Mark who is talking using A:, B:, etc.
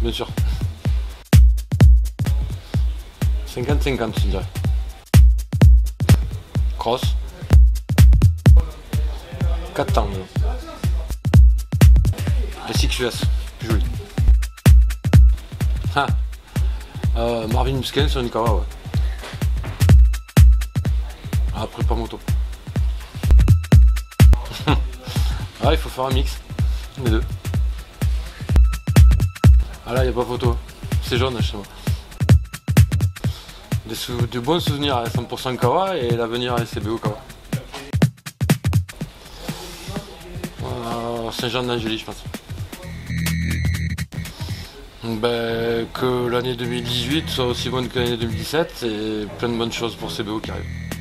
A: bien sûr. 50-50, je dirais. Cross. 4 temps. Et 6 US, plus joli. Ah. Marvin Musquin sur une Kawa, ouais. Après, pas moto. Ah, il faut faire un mix, les deux. Ah là, il n'y a pas photo. C'est jaune chez moi. Des bons souvenirs à 100% Kawa et l'avenir à SCBO Kawa. Saint-Jean-d'Angély, je pense. Ben, que l'année 2018 soit aussi bonne que l'année 2017 et plein de bonnes choses pour CBO qui arrivent.